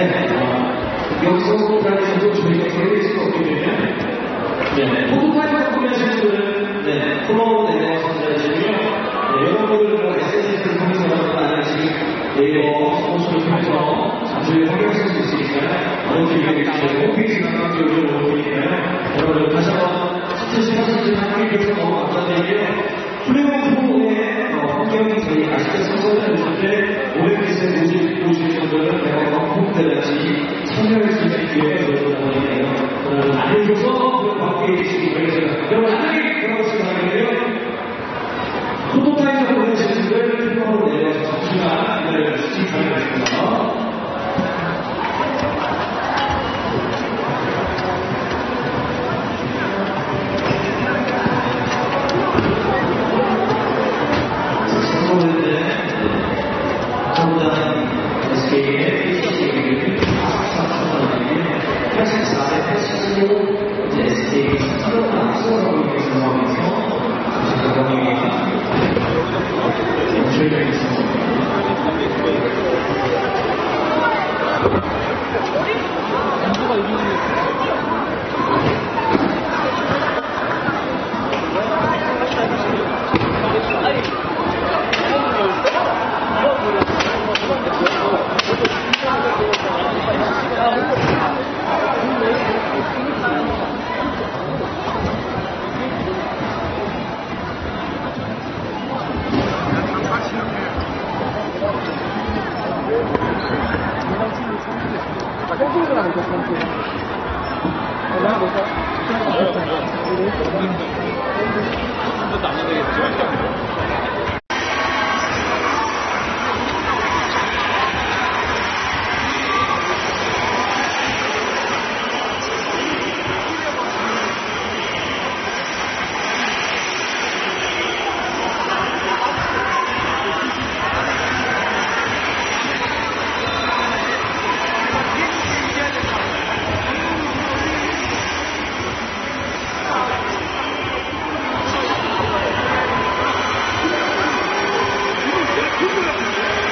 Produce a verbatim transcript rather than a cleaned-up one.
네, 어, 여기서 포토타임에서도 저희가 계획할 수가 없기 때문에 네, 포토타임에서 구매하시는 분들은 네, 폴로우 내내서 전달해주시고요. 네, 여러분들은 에스엔에스를 통해서 아니면 지금 네이버, 스포츠를 통해서 저희 확인하실 수 있으니까요. 아무튼 이렇게 저희 홈페이지 관광지 올려놓으니까요. 여러분들 다시 한번 시청해주신 관객께서 너무 감사드리고요. 플레이오프의 환경이 저희 아시다시피 선전해 주실 때 올림픽에 오실, 오실 분들은 내가 홈페이지 참여할 수 있는 기회가 여러분들에게 알려줘서 그 관계해 주시기 바랍니다. 여러분 안녕히 들어가시기 바라고요. 포토타임에서 보내주신 분들 플로어로 내려서 잠시만 기다려주시기 바라겠습니다. Thank you.